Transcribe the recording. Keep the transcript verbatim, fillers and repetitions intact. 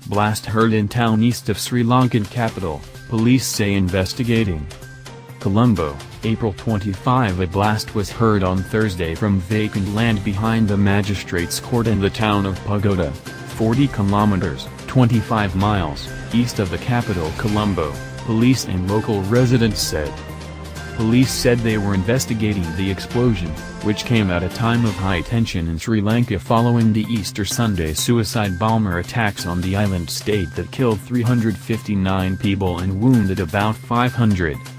Blast heard in town east of Sri Lankan capital, police say investigating. Colombo, April twenty-fifth. A blast was heard on Thursday from vacant land behind the magistrates' court in the town of Pugoda, forty kilometers, twenty-five miles, east of the capital Colombo, police and local residents said. Police said they were investigating the explosion, which came at a time of high tension in Sri Lanka following the Easter Sunday suicide bomber attacks on the island state that killed three hundred fifty-nine people and wounded about five hundred.